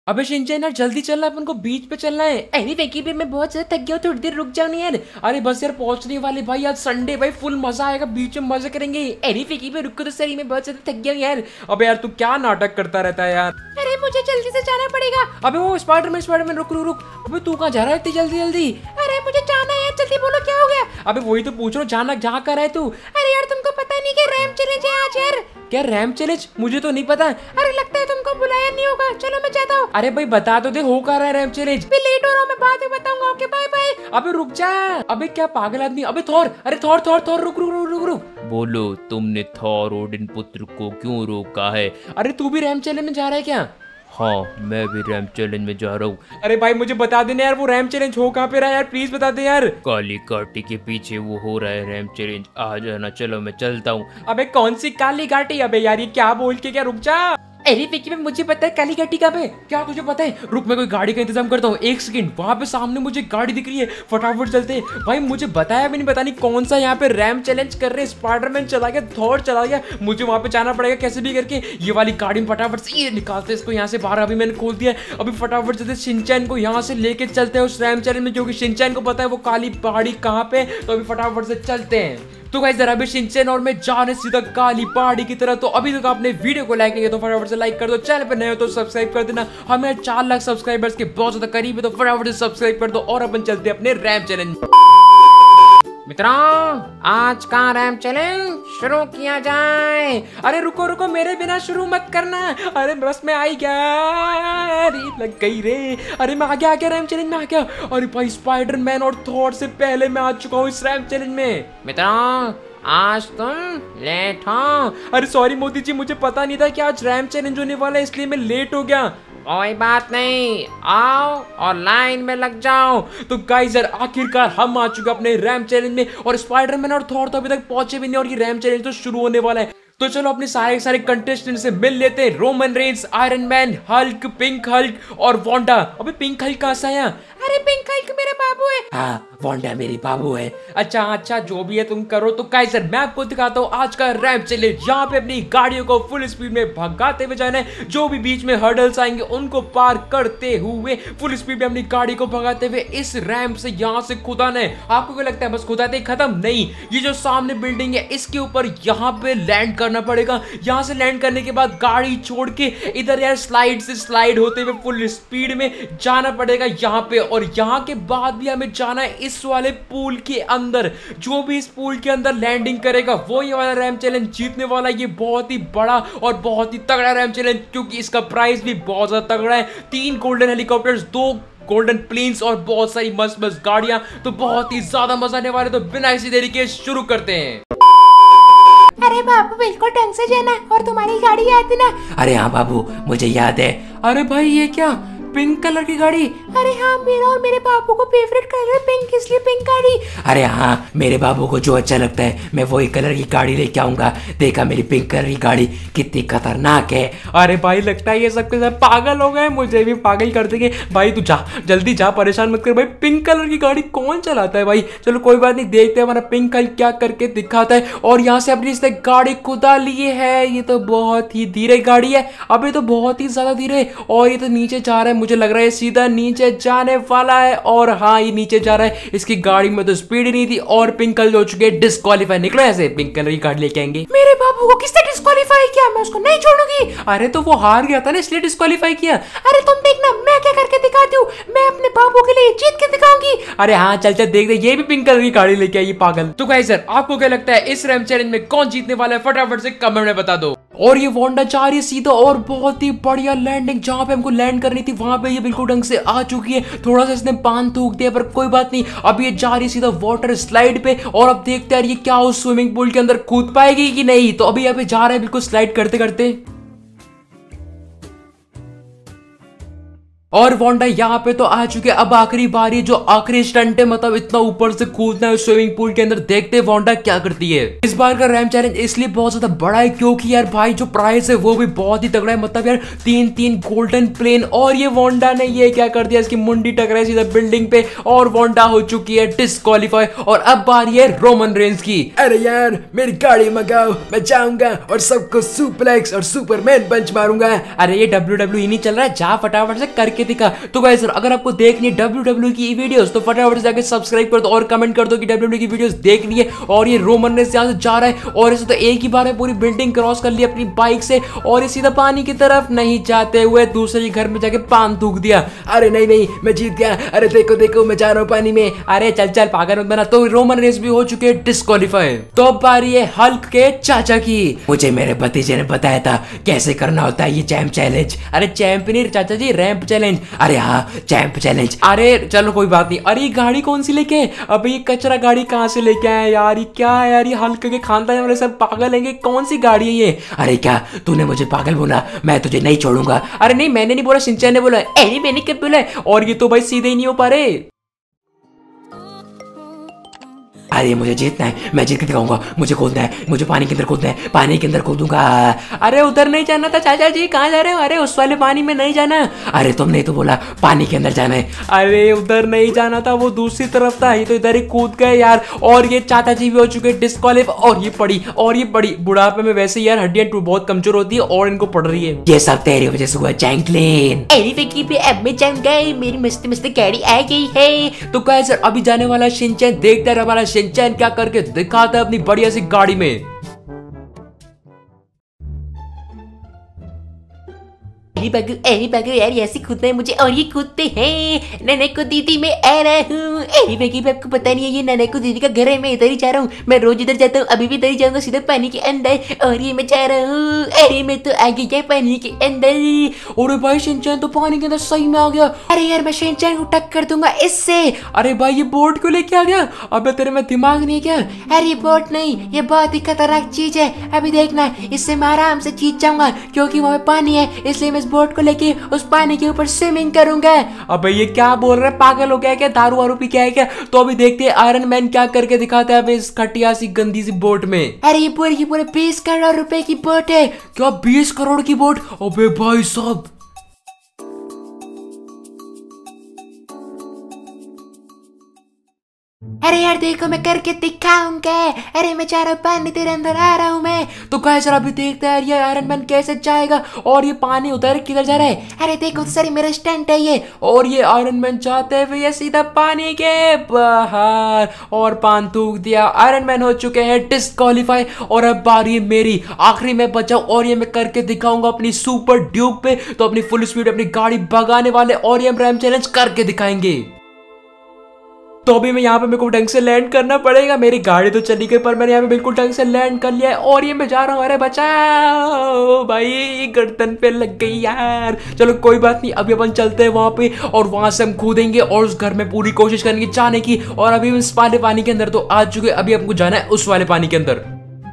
अबे शिनचैन यार जल्दी चलना, अपन को बीच पे चलना है। अरे वेकी भी मैं बहुत ज्यादा थक गया हूँ, थोड़ी देर रुक जाओ नहीं यार। अरे बस यार पहुंचने वाले भाई, आज संडे भाई, फुल मजा आएगा, बीच में मजा करेंगे। अरे वेकी भी रुको तो सही, मैं बहुत ज्यादा थक गया हूँ यार। अबे यार तू क्या नाटक करता रहता है यार। अरे मुझे जल्दी से जाना पड़ेगा। अबे वो स्पाइडरमैन रुक रुक रुक। अबे तू कहाँ जा रहा है इतनी जल्दी जल्दी? अरे मुझे जाना है यार, जल्दी बोलो क्या हो गया। अबे वही तो पूछ रहा हूँ, जाना जहाँ कर रहा है तू? अरे यार तुमको पता नहीं कि रैम चैलेंज है आज यार। क्या रैम चैलेंज? मुझे तो नहीं पता। अरे लगता है तुमको बुलाया नहीं होगा, चलो मैं जाता हूँ। अरे भाई बता तो दे, हो कर रहा है रैम चैलेंज? मैं लेट हो रहा हूँ, मैं बाद में बताऊंगा। Okay bye bye. अबे रुक जा। अबे क्या पागल आदमी। अबे थॉर, अरे थॉर थॉर थॉर रुक रुक रुक रुक रुक। बोलो, तुमने थॉर ओडिन पुत्र को क्यों रोका है? अरे तू भी रैम चैलेंज में जा रहा है क्या? हाँ, मैं भी रैम चैलेंज में जा रहा हूँ। अरे भाई मुझे बता देना यार, वो रैम चैलेंज हो कहाँ पे रहा है यार, प्लीज बता दे यार। काली काटी के पीछे वो हो रहा है रैम चैलेंज, आ जाना। चलो मैं चलता हूँ। अबे कौन सी काली घाटी? अबे यार ये क्या बोल के क्या, रुक जा। अरे विकी में मुझे पता है काली घाटी कहाँ पे। क्या तुझे पता है? रुक मैं कोई गाड़ी का इंतजाम करता हूँ, एक सेकंड। वहां पे सामने मुझे गाड़ी दिख रही है, फटाफट चलते हैं। भाई मुझे बताया भी नहीं, पता नहीं कौन सा यहाँ पे रैम चैलेंज कर रहे हैं। स्पाइडरमैन चला गया, थॉर चला गया, मुझे वहां पे जाना पड़ेगा कैसे भी करके। ये वाली गाड़ी में फटाफट से ये निकालते इसको यहाँ से बाहर। अभी मैंने खोल दिया, अभी फटाफट चलते शिनचैन को यहाँ से लेके चलते हैं उस रैम चैलेंज में, जो कि शिनचैन को पता है वो काली पहाड़ी कहाँ पे। तो अभी फटाफट से चलते हैं। तो गाइस जरा भी शिनचैन और मैं जाने सीधा काली पहाड़ी की तरह। तो अभी तक आपने वीडियो को लाइक नहीं किया तो फटाफट से लाइक कर दो, चैनल पे नए हो तो सब्सक्राइब कर देना। हमें 4 लाख सब्सक्राइबर्स के बहुत ज्यादा करीब है, तो फटाफट से सब्सक्राइब कर दो और अपन चलते हैं अपने रैम चैलेंज। मित्रों आज का रैम चैलेंज शुरू किया जाए। अरे रुको रुको, मेरे बिना शुरू मत करना। अरे बस मैं आई क्या, अरे लग गई रे। अरे मैं आ गया रैम चैलेंज में आ गया। अरे भाई स्पाइडरमैन और थॉर से पहले मैं आ चुका हूँ इस रैम चैलेंज में। मित्रों आज तुम लेट हो। अरे सॉरी मोदी जी, मुझे पता नहीं था कि आज रैम चैलेंज होने वाला है, इसलिए मैं लेट हो गया। कोई बात नहीं, आओ और लाइन में लग जाओ। तो गाइस यार आखिरकार हम आ चुके अपने रैम चैलेंज में, और स्पाइडरमैन और थॉर तो अभी तक पहुंचे भी नहीं, और ये रैम चैलेंज तो शुरू होने वाला है। तो चलो अपने सारे कंटेस्टेंट से मिल लेते हैं। Roman Reigns, Iron Man, Hulk, Pink Hulk और वांडा। अबे पिंक हल्क कहाँ से आया? अरे पिंक हल्क मेरा बाबू है। हाँ वांडा मेरी बाबू है। अच्छा अच्छा जो भी है तुम करो। तो गाइस यार मैं आपको दिखाता हूँ आज का रैम चैलेंज। यहाँ पे अपनी गाड़ियों को फुल स्पीड में भगाते हुए जाना है, जो भी बीच में हर्डल्स आएंगे उनको पार करते हुए फुल स्पीड में अपनी गाड़ी को भगाते हुए इस रैंप से यहाँ से खुदाना है। आपको क्या लगता है बस खुदाते ही खत्म? नहीं, ये जो सामने बिल्डिंग है इसके ऊपर यहाँ पे लैंड करना पड़ेगा। यहाँ से लैंड करने के बाद गाड़ी छोड़ के इधर यार स्लाइड से स्लाइड होते हुए फुल स्पीड में जाना पड़ेगा यहाँ पे। और यहाँ के बाद भी हमें जाना है इस वाले पूल के अंदर। जो भी इस पूल के अंदर लैंडिंग करेगा वो ये वाला रैम चैलेंज जीतने वाला है। ये बहुत ही बड़ा और बहुत ही तगड़ा रैम चैलेंज, क्योंकि इसका प्राइस भी बहुत ज्यादा तगड़ा है। 3 गोल्डन हेलीकॉप्टर्स, 2 गोल्डन प्लेन्स और बहुत सारी मस्त मस्त गाड़ियां। तो बहुत ही ज्यादा मजा आने वाले। तो बिना किसी देरी के शुरू करते हैं। अरे बाबू बिल्कुल ढंग से जाना, और तुम्हारी गाड़ी याद है ना? अरे हाँ बाबू मुझे याद है। अरे भाई ये क्या पिंक कलर की गाड़ी? अरे हाँ मेरा और मेरे बाबू को फेवरेट कलर है पिंक, इसलिए पिंक गाड़ी। अरे हाँ मेरे बाबू को जो अच्छा लगता है मैं वही कलर की गाड़ी लेके आऊंगा। देखा मेरी पिंक कलर की गाड़ी कितनी खतरनाक है। अरे भाई लगता है ये सबके सब पागल हो गए, मुझे भी पागल कर देंगे। भाई तू जा जल्दी जा, परेशान मत कर भाई। पिंक कलर की गाड़ी कौन चलाता है भाई? चलो कोई बात नहीं, देखते हैं हमारा पिंक कलर क्या करके दिखाता है। और यहाँ से अपनी इसने गाड़ी खुदा लिए है। ये तो बहुत ही धीरे गाड़ी है, अभी तो बहुत ही ज्यादा धीरे। और ये तो नीचे जा रहा है, मुझे लग रहा है सीधा नीचे जाने वाला है। और हाँ ये नीचे जा रहा है, इसकी गाड़ी में तो स्पीड ही नहीं थी। और पिंक कलर हो चुके डिस्क्वालीफाई। निकलो ऐसे, पिंक कलर की गाड़ी लेके आएंगे। मेरे बाबू को किसने डिस्क्वालीफाई किया? मैं उसको नहीं छोड़ूंगी। अरे तो वो हार गया था ना, इसलिए डिस्क्वालीफाई किया। अरे तुम देखना मैं क्या करके दिखाती हूँ, मैं अपने बाबू के लिए जीत के दिखाऊंगी। अरे हाँ चल चल देख दे, ये भी पिंक कलर की गाड़ी लेके आई पागल। तो गाइस सर आपको क्या लगता है इस रैम चैलेंज में कौन जीतने वाला है? फटाफट से कमेंट में बता दो। और ये वांडा जा रही है सीधा, और बहुत ही बढ़िया लैंडिंग जहां पे हमको लैंड करनी थी वहां पे ये बिल्कुल ढंग से आ चुकी है। थोड़ा सा इसने पान थूक दिया पर कोई बात नहीं। अब ये जा रही है सीधा वाटर स्लाइड पे, और अब देखते हैं ये क्या उस स्विमिंग पूल के अंदर कूद पाएगी कि नहीं। तो अभी यहाँ पे जा रहा है बिल्कुल स्लाइड करते करते। और वांडा यहाँ पे तो आ चुके। अब आखिरी बारी, जो आखिरी स्टंट है, मतलब इतना ऊपर से कूदना है स्विमिंग पूल के अंदर। देखते हैं वांडा क्या करती है। इस बार का रैम चैलेंज इसलिए बहुत ज्यादा बड़ा है क्योंकि यार भाई जो प्राइस है वो भी बहुत ही तगड़ा है। मतलब यार 3 गोल्डन प्लेन। और ये वांडा ने ये क्या कर दिया, इसकी मुंडी टकराई सीधा बिल्डिंग पे और वांडा हो चुकी है डिस्क्वालीफाई। और अब बारी है रोमन रेंज की। अरे यार मेरी गाड़ी मंगाओ, मैं जाऊंगा और सबको सुप्लेक्स और सुपरमैन पंच मारूंगा। अरे ये WWE नहीं चल रहा है, जा फटाफट से करके दिखा। तो गाइस अगर आपको देखनी है WWE की वीडियोस तो फटाफट से जाकर सब्सक्राइब कर दो और कमेंट कर दो कि WWE की वीडियोस देखनी है। और ये रोमन रेंज यहाँ से जा रहा है और इसे तो एक ही बार में पूरी बिल्डिंग क्रॉस कर ली अपनी बाइक से और ये सीधा पानी की तरफ नहीं जाते हुए दूसरे घर में जाके पान थूक दिया। अरे नहीं नहीं, मैं जीत गया। अरे देखो देखो, मैं जा रहा हूँ पानी में। अरे चल चल पागल मत बना। तो रोमन रेंज भी हो चुके हैं डिस्क्वालीफाई। तो अब बारी है हल्क के चाचा की। मुझे मेरे भतीजे ने बताया था कैसे करना होता है ये चैंप चैलेंज। अरे चैंप नहीं चाचा जी, रैंप चैलेंज। अरे हाँ, चैंप चैलेंज। अरे चलो कोई बात नहीं। अरे ये गाड़ी कौन सी लेके आए? अबे ये कचरा गाड़ी कहाँ से लेके आए यार? ये क्या है यार? ये हल्क के खानदान वाले सब पागल हैं। कौन सी गाड़ी है ये? अरे क्या तूने मुझे पागल बोला? मैं तुझे नहीं छोड़ूंगा। अरे नहीं, मैंने नहीं बोला, शिनचैन ने बोला। अरे मैंने कब बोला? और ये तो भाई सीधे ही नहीं हो पा रहे। अरे मुझे जीतना है, मैं जीत के दिखाऊंगा। मुझे कूदना है, मुझे पानी के अंदर कूदना है, पानी के अंदर कूदूंगा। अरे उधर नहीं जाना था चाचा जी, कहाँ जा रहे हो? अरे उस वाले पानी में नहीं जाना। अरे तुमने तो बोला पानी के अंदर जाना है। अरे उधर नहीं जाना था, वो दूसरी तरफ था। ये तो इधर ही कूद गए यार। और ये चाचा जी भी हो चुके डिस्क्वालीफाई। और ये पड़ी बुढ़ापे में वैसे यार हड्डियां बहुत कमजोर होती है और इनको पड़ रही है। ये सब तेरी वजह से हुआ जैंकलिन। अब मैं जाऊं गई, मेरी मस्त मस्त गाड़ी आ गई है। तो कैसे अभी जाने वाला शिनचैन, देखते रहे हमारा शिनचैन क्या करके दिखाता है अपनी बढ़िया सी गाड़ी में। अरे बागू यार, ऐसे कूदना है मुझे। और ये कूदते हैं। नन्हे को दीदी मैं आ रहा हूँ। अरे बागू आपको पता नहीं है, ये नन्हे को दीदी का घर है। मैं इधर ही जा रहा हूँ। मैं रोज इधर जाता हूँ, अभी भी इधर ही जाऊंगा सीधा पानी के अंदर। और ये मैं जा रहा हूँ। अरे मैं तो आ गया पानी के अंदर। और भाई शिनचैन तो पानी के अंदर सही में आ गया। अरे यार मैं शिनचैन को टक्कर दूंगा इससे। अरे भाई ये बोट क्यों लेके आ गया? अबे तेरे में दिमाग नहीं है क्या? अरे बोट नहीं, ये बहुत ही खतरनाक चीज है। अभी देखना, इससे मैं आराम से जीत जाऊंगा क्योंकि वहाँ पे पानी है। इसलिए मैं इस बोट को लेके उस पानी के ऊपर स्विमिंग करूंगा। अबे ये क्या बोल रहा है? पागल हो गया क्या? दारू वारू पी क्या है क्या? तो अभी देखते हैं आयरन मैन क्या करके दिखाता है इस खटिया सी गंदी सी बोट में। अरे ये पूरे 20 करोड़ रुपए की बोट है। क्या 20 करोड़ की बोट? अबे भाई साहब। अरे यार देखो, मैं करके दिखाऊंगा। अरे मैं चाह रहा हूँ पानी, तेरे अंदर आ रहा हूँ मैं। तो कैसे अभी देखते हैं ये आयरन मैन कैसे जाएगा। और ये पानी उधर किधर जा रहा है? अरे देखो सारी मेरा स्टंट है ये। और ये आयरन मैन जाते हुए ये सीधा पानी के बाहर और पान थूक दिया। आयरन मैन हो चुके हैं डिस्क्वालीफाई। और अब बारी मेरी, आखिरी में बचाऊं और ये मैं करके दिखाऊंगा अपनी सुपर ड्यूक पे। तो अपनी फुल स्पीड अपनी गाड़ी भगाने वाले और ये हम रैम चैलेंज करके दिखाएंगे। तो अभी मैं यहाँ पे मेरे को ढंग से लैंड करना पड़ेगा। मेरी गाड़ी तो चली गई पर मैंने यहाँ पे बिल्कुल ढंग से लैंड कर लिया है और ये मैं जा रहा हूँ। अरे बचाओ भाई, गर्दन पे लग गई यार। चलो कोई बात नहीं, अभी अपन चलते हैं वहां पे और वहां से हम कूदेंगे और उस घर में पूरी कोशिश करेंगे जाने की। और अभी हम इस वाले पानी के अंदर तो आ चुके, अभी हमको जाना है उस वाले पानी के अंदर।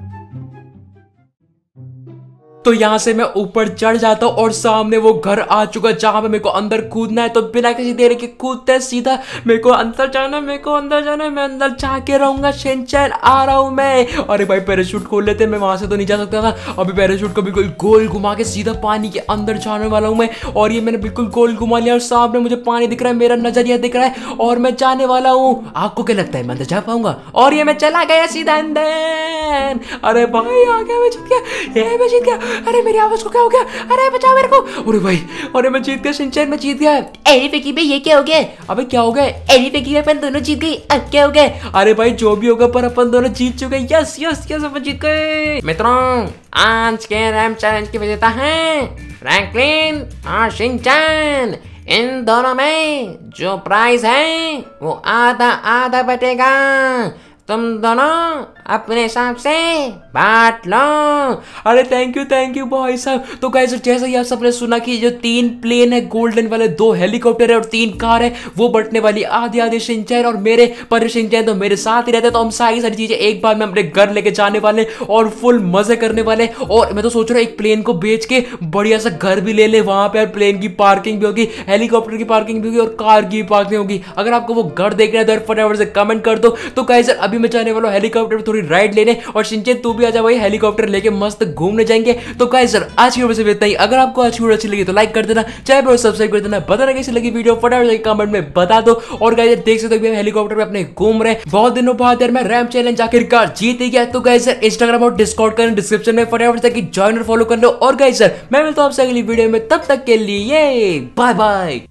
तो यहाँ से मैं ऊपर चढ़ जाता हूँ और सामने वो घर आ चुका जहां पे मेरे को अंदर कूदना है। तो बिना किसी देर के कूदते हैं सीधा। मेरे को अंदर जाना, मेरे को अंदर जाना, मैं अंदर जाके रहूंगा। शिनचैन आ रहा हूं मैं। अरे भाई पैराशूट खोल लेते, मैं वहां से तो नहीं जा सकता था। अभी पैराशूट को बिल्कुल गोल घुमा के सीधा पानी के अंदर जाने वाला हूं मैं। और ये मैंने बिल्कुल गोल घुमा लिया और सामने मुझे पानी दिख रहा है, मेरा नजरिया दिख रहा है और मैं जाने वाला हूँ। आपको क्या लगता है मैं अंदर जा पाऊंगा? और ये मैं चला गया सीधा अंदर। अरे भाई आ गया, मैं जीत गया, मैं जीत गया। अरे मेरी आवाज को क्या हो गया? अरे बचाओ मेरे को। अरे भाई, अरे मैं जीत गया शिनचैन, मैं जीत गया। अरे फेंकी भाई ये क्या हो गया? अबे क्या हो गया? अरे फेंकी भाई अपन दोनों जीत गए। अब क्या हो गया? अरे भाई जो भी होगा पर अपन दोनों जीत चुके। यस यस यस, अपन जीत गए। मित्रों, आज के रैम चैलेंज की विजेता है फ्रैंकलिन और शिनचैन। इन दोनों में जो प्राइस है वो आधा आधा बटेगा। तुम दोनों अपने हिसाब से बांट लो। अरे थैंक यू भाई साहब। तो गाइस जैसा ही आप सबने सुना कि जो 3 प्लेन है गोल्डन वाले, 2 हेलीकॉप्टर है और 3 कार है, वो बंटने वाली आधे आधे शिनचैन और मेरे पर शिनचैन तो मेरे साथ ही रहते हैं। तो हम सारी चीजें एक बार में अपने घर लेके जाने वाले और फुल मजे करने वाले। और मैं तो सोच रहा हूँ एक प्लेन को बेच के बढ़िया सा घर भी ले ले, वहां पे प्लेन की पार्किंग भी होगी, हेलीकॉप्टर की पार्किंग भी होगी और कार की पार्किंग होगी। अगर आपको वो घर देखना है तो फटाफट से कमेंट कर दो। तो गाइस अभी मैं जाने वाला हूँ हेलीकॉप्टर पे थोड़ी राइड लेने, और शिनचैन तू भी आ जा भाई, हेलीकॉप्टर लेके मस्त घूमने जाएंगे। तो गाइस आज की वीडियो से इतना ही। अगर आपको आज की वीडियो अच्छी लगी तो लाइक कर देना, चैनल पर सब्सक्राइब कर देना, बताना कैसी लगी वीडियो फटाफट से कमेंट में बता दो। और गाइस देख सकते हो हेलीकॉप्टर पे अपने घूम रहे, बहुत दिनों बाद यार मैं रैंप चैलेंज आखिरकार जीत गया। तो गाइस इंस्टाग्राम और डिस्कॉर्ड का डिस्क्रिप्शन में फटाफट से ज्वाइन और फॉलो कर लो। और गाइस मैं मिलता हूं आपसे अगली वीडियो में, तब तक के लिए बाय बाय।